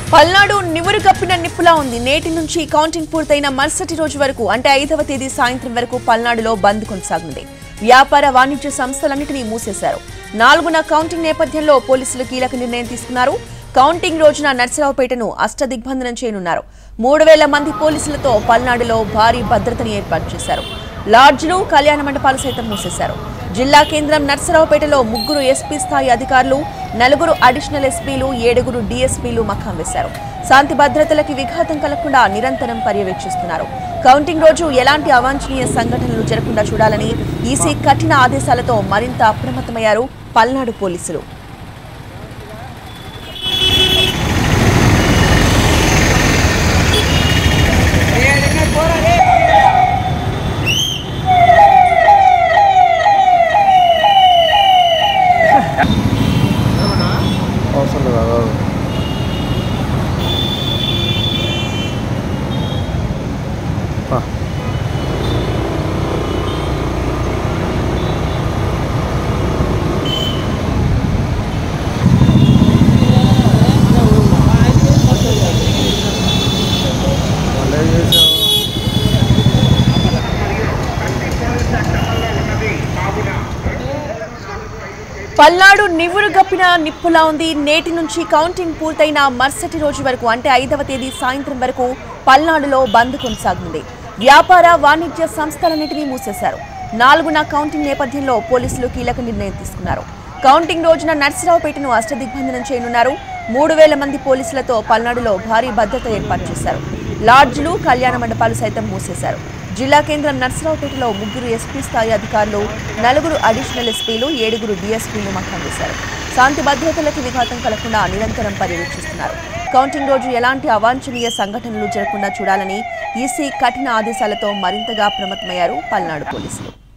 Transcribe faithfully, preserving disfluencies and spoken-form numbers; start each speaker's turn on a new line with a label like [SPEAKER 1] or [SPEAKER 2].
[SPEAKER 1] పల్నాడు నివురు కప్పిన నిప్పులా ఉంది. నేటి నుంచి కౌంటింగ్ పూర్తయిన మరుసటి రోజు వరకు అంటే ఐదవ తేదీ సాయంత్రం వరకు పల్నాడులో బంద్ కొనసాగుతుంది. వ్యాపార వాణిజ్య సంస్థలన్నింటినీ మూసేశారు. నాలుగున కౌంటింగ్ నేపథ్యంలో పోలీసులు కీలక నిర్ణయం తీసుకున్నారు. కౌంటింగ్ రోజున నర్సరావుపేటను అష్టదిగ్బంధనం చేయనున్నారు. మూడు వేల మంది పోలీసులతో పల్నాడులో భారీ భద్రతని ఏర్పాటు చేశారు. లాడ్జ్లు, కళ్యాణ మండపాలు సైతం మూసేశారు. జిల్లా కేంద్రం నర్సరావుపేటలో ముగ్గురు ఎస్పీ స్థాయి అధికారులు, నలుగురు అడిషనల్ ఎస్పీలు, ఏడుగురు డీఎస్పీలు మకాం వేశారు. శాంతి భద్రతలకి విఘాతం కలగకుండా నిరంతరం పర్యవేక్షిస్తున్నారు. కౌంటింగ్ రోజు ఎలాంటి అవాంఛనీయ సంఘటనలు జరగకుండా చూడాలని ఈసీ కఠిన ఆదేశాలతో మరింత అప్రమత్తమయ్యారు పల్నాడు పోలీసులు. పల్నాడు నివురు గప్పిన నిప్పులా ఉంది. నేటి నుంచి కౌంటింగ్ పూర్తయిన మరుసటి రోజు వరకు అంటే ఐదవ తేదీ సాయంత్రం వరకు పల్నాడులో బంద్ కొనసాగుతుంది. వ్యాపార వాణిజ్య సంస్థలన్నింటినీ మూసేశారు. నాలుగున కౌంటింగ్ నేపథ్యంలో పోలీసులు కీలక నిర్ణయం తీసుకున్నారు. కౌంటింగ్ రోజున నర్సరావుపేటను అష్టదిగ్బంధనం చేయనున్నారు. మూడు వేల మంది పోలీసులతో పల్నాడులో భారీ భద్రత ఏర్పాటు చేశారు. లాడ్జ్లు, కళ్యాణ మండపాలు సైతం మూసేశారు. జిల్లా కేంద్రం నర్సరావుపేటలో ముగ్గురు ఎస్పీ స్థాయి అధికారులు, నలుగురు అడిషనల్ ఎస్పీలు, ఏడుగురు డీఎస్పీలు మకాం వేశారు. శాంతి భద్రతలకు విఘాతం కలగకుండా నిరంతరం పర్యవేక్షిస్తున్నారు. కౌంటింగ్ రోజు ఎలాంటి అవాంఛనీయ సంఘటనలు జరగకుండా చూడాలని ఈసీ కఠిన ఆదేశాలతో మరింతగా అప్రమత్తమయ్యారు పల్నాడు పోలీసులు.